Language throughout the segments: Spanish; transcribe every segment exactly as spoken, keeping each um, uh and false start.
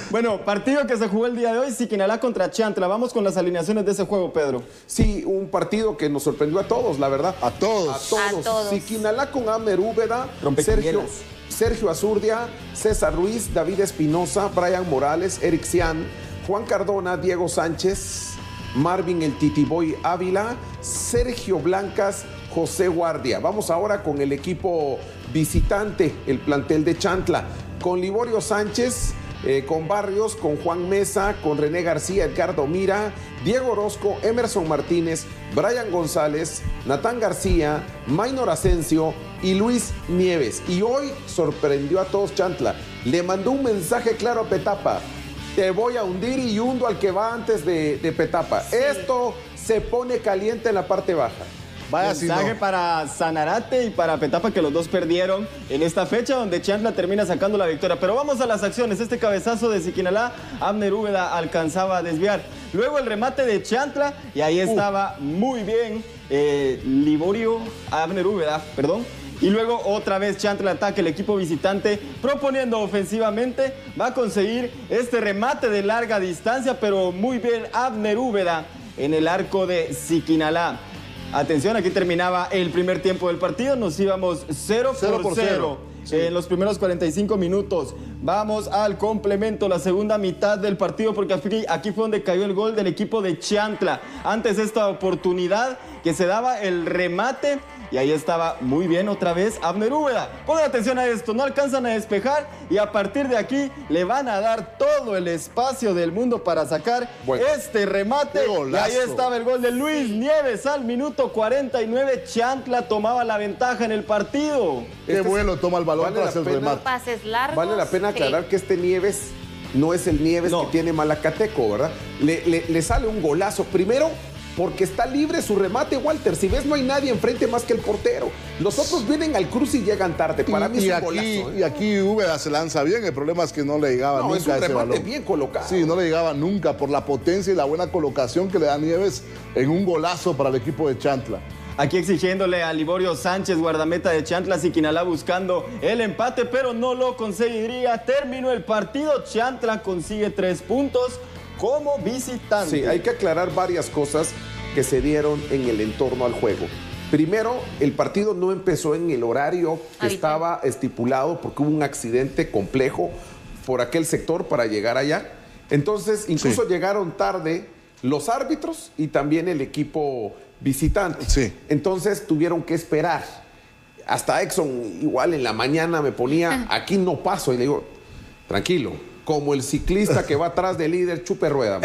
Bueno, partido que se jugó el día de hoy, Siquinalá contra Chantla. Vamos con las alineaciones de ese juego, Pedro. Sí, un partido que nos sorprendió a todos, la verdad. A todos. A todos. A todos. Siquinalá con Abner Úbeda, Sergio, Rompequinielas. Sergio Azurdia, César Ruiz, David Espinosa, Brian Morales, Eric Cian, Juan Cardona, Diego Sánchez, Marvin el Titiboy Ávila, Sergio Blancas, José Guardia. Vamos ahora con el equipo visitante, el plantel de Chantla, con Liborio Sánchez, eh, con Barrios, con Juan Mesa, con René García, Edgardo Mira, Diego Orozco, Emerson Martínez, Brian González, Natán García, Maynor Asensio y Luis Nieves. Y hoy sorprendió a todos Chantla. Le mandó un mensaje claro a Petapa: te voy a hundir y hundo al que va antes de, de Petapa. Sí. Esto se pone caliente en la parte baja. Vaya mensaje no. para Sanarate y para Petapa, que los dos perdieron en esta fecha, donde Chantla termina sacando la victoria. Pero vamos a las acciones. Este cabezazo de Siquinalá, Abner Úbeda alcanzaba a desviar. Luego el remate de Chantla, y ahí estaba uh. muy bien eh, Liborio, Abner Úbeda, perdón. Y luego otra vez Chantla ataca, el equipo visitante proponiendo ofensivamente. Va a conseguir este remate de larga distancia, pero muy bien Abner Úbeda en el arco de Siquinalá. Atención, aquí terminaba el primer tiempo del partido. Nos íbamos cero por cero sí. en los primeros cuarenta y cinco minutos. Vamos al complemento, la segunda mitad del partido, porque aquí, aquí fue donde cayó el gol del equipo de Chantla. Antes esta oportunidad que se daba el remate, y ahí estaba muy bien otra vez Abner Úbeda. Pongan atención a esto, no alcanzan a despejar y a partir de aquí le van a dar todo el espacio del mundo para sacar bueno, este remate. Y ahí estaba el gol de Luis Nieves al minuto cuarenta y nueve. Chantla tomaba la ventaja en el partido. Qué este vuelo toma el balón vale tras el pena, remate. Pases largos. Vale la pena aclarar sí. que este Nieves no es el Nieves no. que tiene Malacateco, ¿verdad? Le, le, le sale un golazo. Primero, porque está libre su remate, Walter. Si ves, no hay nadie enfrente más que el portero. Los otros vienen al cruce y llegan tarde. Para y, mí es un aquí, golazo. ¿eh? Y aquí Úbeda se lanza bien. El problema es que no le llegaba no, nunca es un ese remate balón. bien colocado. Sí, no le llegaba nunca por la potencia y la buena colocación que le da Nieves en un golazo para el equipo de Chantla. Aquí exigiéndole a Liborio Sánchez, guardameta de Chantla, Siquinalá buscando el empate, pero no lo conseguiría. Terminó el partido. Chantla consigue tres puntos como visitante. Sí, hay que aclarar varias cosas que se dieron en el entorno al juego. Primero, el partido no empezó en el horario que Ahorita. estaba estipulado porque hubo un accidente complejo por aquel sector para llegar allá. Entonces, incluso sí. llegaron tarde los árbitros y también el equipo visitante. Sí. Entonces, tuvieron que esperar. Hasta Exxon, igual en la mañana me ponía, aquí no paso. Y le digo, tranquilo, como el ciclista que va atrás del líder, chupe rueda.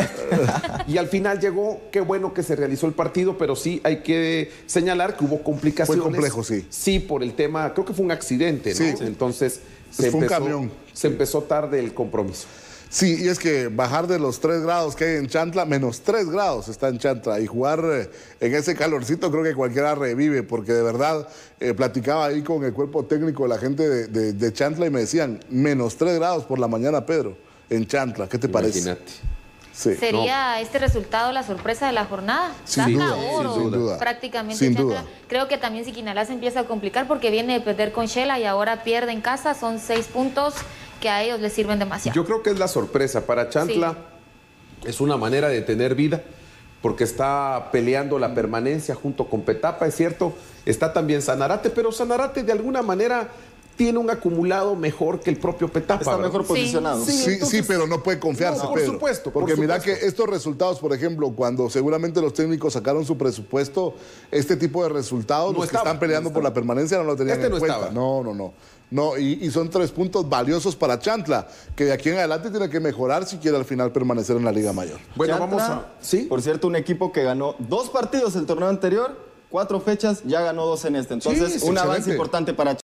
Y al final llegó, qué bueno que se realizó el partido, pero sí hay que señalar que hubo complicaciones. Fue complejo, sí. Sí, por el tema, creo que fue un accidente, ¿no? Sí. Entonces, se, fue empezó, un camión. se empezó tarde el compromiso. Sí, y es que bajar de los tres grados que hay en Chantla, menos tres grados está en Chantla, y jugar eh, en ese calorcito creo que cualquiera revive, porque de verdad eh, platicaba ahí con el cuerpo técnico de la gente de, de, de Chantla y me decían, menos tres grados por la mañana, Pedro, en Chantla. ¿Qué te Imagínate. parece? Sí. ¿Sería no. este resultado la sorpresa de la jornada? Sin duda, oro, sin duda. prácticamente. Sin Chantla. duda. Creo que también Siquinalá se empieza a complicar porque viene de perder con Shela y ahora pierde en casa, son seis puntos que a ellos les sirven demasiado. Yo creo que es la sorpresa. Para Chantla sí. es una manera de tener vida porque está peleando la permanencia junto con Petapa, es cierto. Está también Sanarate, pero Sanarate de alguna manera tiene un acumulado mejor que el propio Petapa. Está mejor posicionado. Sí, sí, entonces, sí, pero no puede confiarse, no, por Pedro. Supuesto, porque por mira supuesto. que estos resultados, por ejemplo, cuando seguramente los técnicos sacaron su presupuesto, este tipo de resultados, no los estaba, que están peleando no por la permanencia no lo tenían este en no cuenta. Estaba. No, no, no. no y, y son tres puntos valiosos para Chantla, que de aquí en adelante tiene que mejorar si quiere al final permanecer en la Liga Mayor. Bueno, Chantla, vamos a... ¿Sí? Por cierto, un equipo que ganó dos partidos el torneo anterior, cuatro fechas, ya ganó dos en este. Entonces, sí, un avance excelente. importante para Chantla.